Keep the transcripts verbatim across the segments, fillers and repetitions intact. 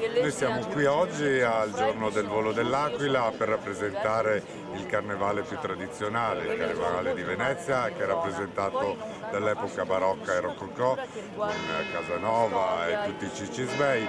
Noi siamo qui oggi al giorno del volo dell'Aquila per rappresentare il carnevale più tradizionale, il carnevale di Venezia, che è rappresentato dall'epoca barocca e rococò con Casanova e tutti i Cicisbei.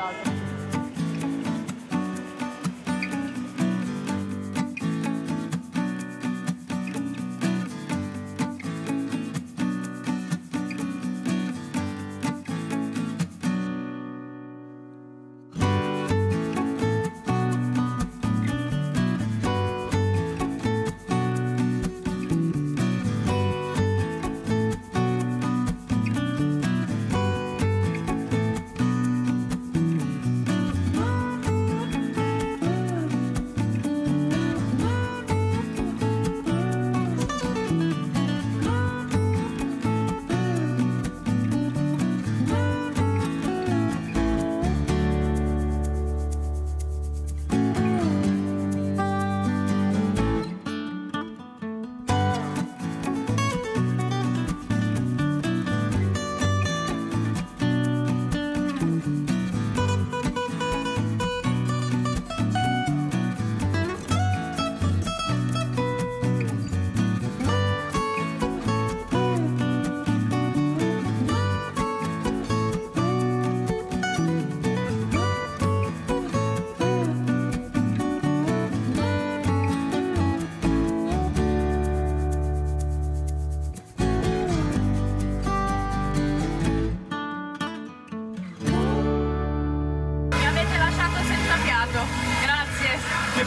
Grazie.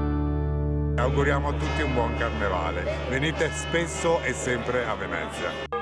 Auguriamo a tutti un buon carnevale. Venite spesso e sempre a Venezia.